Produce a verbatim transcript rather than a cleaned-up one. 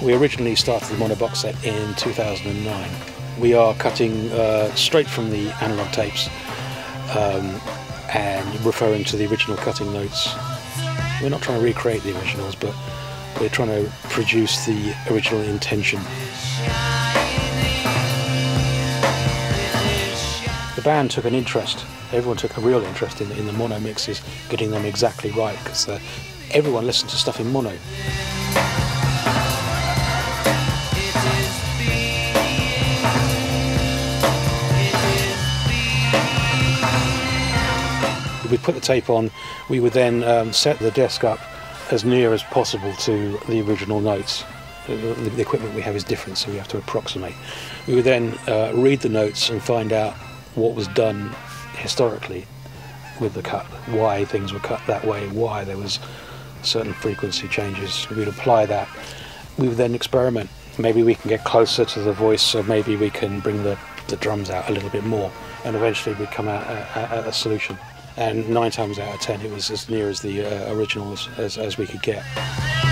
We originally started the mono box set in two thousand nine. We are cutting uh, straight from the analogue tapes um, and referring to the original cutting notes. We're not trying to recreate the originals, but we're trying to produce the original intention. The band took an interest, everyone took a real interest in, in the mono mixes, getting them exactly right, because uh, everyone listened to stuff in mono. We'd put the tape on, we would then um, set the desk up as near as possible to the original notes. The, the equipment we have is different, so we have to approximate. We would then uh, read the notes and find out what was done historically with the cut, why things were cut that way, why there was certain frequency changes. We'd apply that. We would then experiment. Maybe we can get closer to the voice, or maybe we can bring the, the drums out a little bit more, and eventually we'd come out at, at a solution. And nine times out of ten it was as near as the uh, original as, as, as we could get.